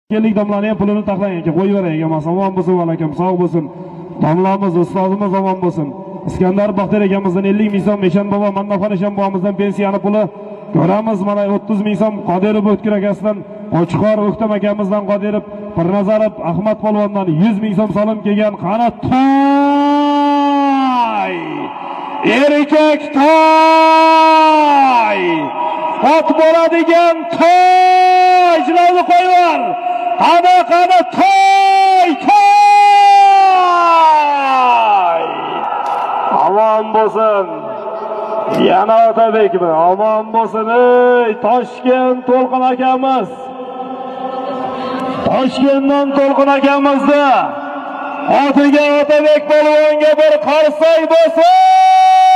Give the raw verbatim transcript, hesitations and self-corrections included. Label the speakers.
Speaker 1: Kellik domlaning pulini taqlang aka, qo'yavering aka, omon bo'lsin, valakam sog' bo'lsin. Domlamiz, ustozimiz omon bo'lsin. Iskandar Baxtiyor akamizdan ellik ming so'm, Meshan bobo, Mannaxonishan bobomizdan pensiyani puli ko'ramiz. Mana o'ttiz ming so'm Qodirov O'tkir akasidan, Ochiqor O'ktam akamizdan Qodirov, Pirnazarov Ahmad polvondan yuz ming so'm solim kelgan. Qani to'y! Erkak to'y! Ot bo'ladigan to'y! Ijroga qo'yar. Qani qani to'y! To'y! Omon bo'lsin. Yana Otabekmi? Omon bo'lsin. Ey, Toshkent To'lqin akamiz. Toshkentdan To'lqin akamizda otiga Otabek polvonga bir qarsak bo'lsin.